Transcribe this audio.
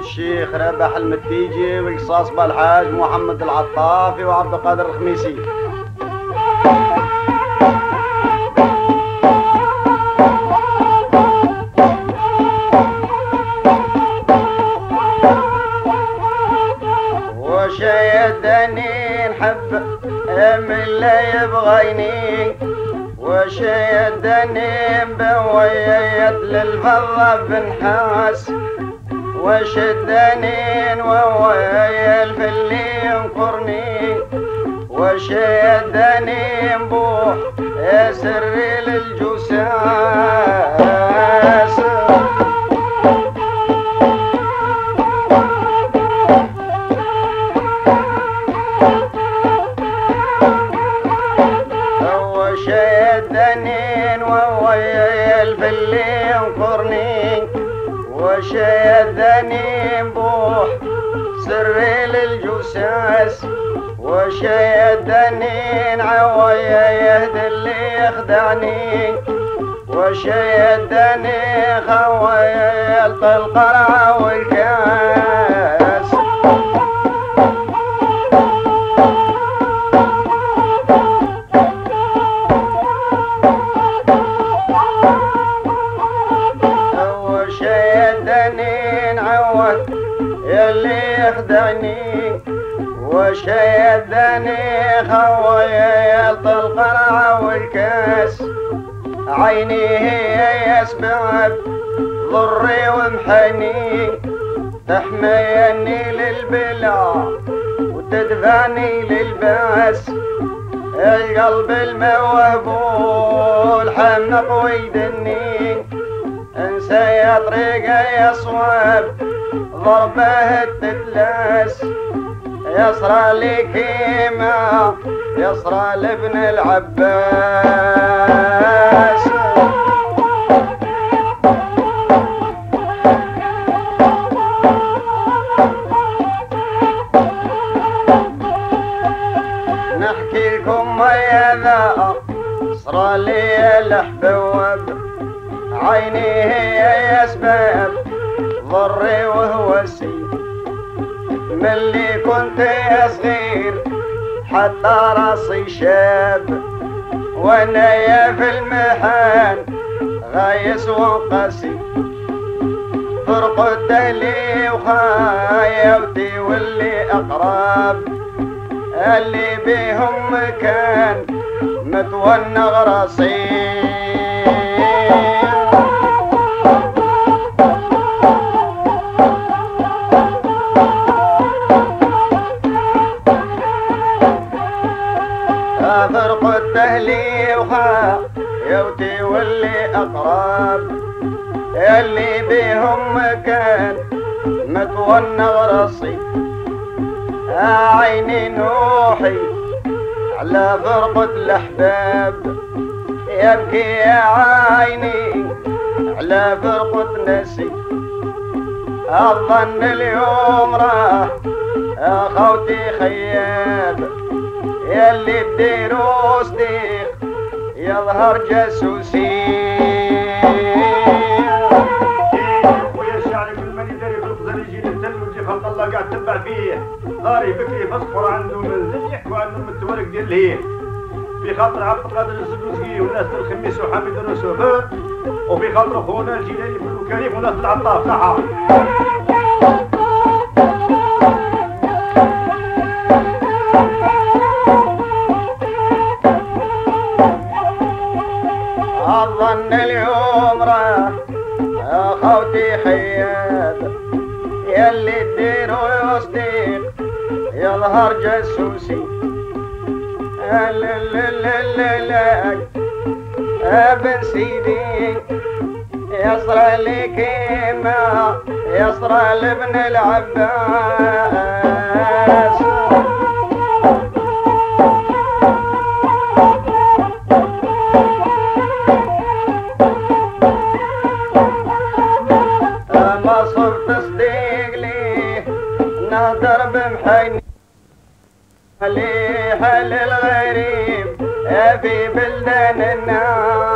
الشيخ ربح المتيجي والقصاص بالحاج محمد العطافي وعبد القادر الخميسي. وشيدني نحب من لا يبغيني، وشيدني بويت للفضة بنحاس، وشدني وويل في اللي ينكرني، وشدني بوح سري للجساس. وشدني وويل في اللي ينكرني، وشيدني بوح سري للجساس، وشيدني نعوي يهدي اللي يخدعني، وشيدني خويلت القرع والكاس. وشيدني نعوت اللي يخدعني، وشيدني خويلت القرع والكاس. عيني هي يسبب ضري ومحني، تحميني للبلاء وتدفعني للباس. القلب الموهب والحمق ويدني، انسى يا طريقه يصوب ضربه التتلاس. يسرى لي كيما يسرى لابن العباس. نحكي لكم يا ذا صرى لي الحبوب، عيني هي يسبب ضري وهو سي. ملي كنت يا صغير حتى راسي شاب، وانا يا في المحن غايس وقاسي. فرقت لي وخايوتي واللي اقرب، اللي بيهم كان متونغ راسي. فرقت اهلي وخايوتي واللي اقرب، اللي بيهم كان متونغ راسي. عيني نوحي على فرقة الاحباب، يبكي يا عيني على فرقة نسي. اظن اليوم راه اخوتي خياب، ياللي بديرو صديق يظهر جاسوسي. ويا الشعر كل من يدري بالقدر يجي للتل ويجي خلق الله قاعد تتبع فيه. ضاري بكري فصفر عنده منزل يحكوا عنه التورق ديال الهيل. في خاطر عبد القادر الزبوزقي وناس الخميس وحامد الرسوفر، وفي خاطر خونا الجيلاني كله كريم وناس العطاف صحة. أظن اليوم راه أخوتي خياب، ياللي تديرو صديق يظهر جاسوسي. لا ابن سيدي يصرى لي كيما يصرى لابن العباس. ما صرت صديق لي نهدر بمحني، لي حل الغريب في بلدان الناس.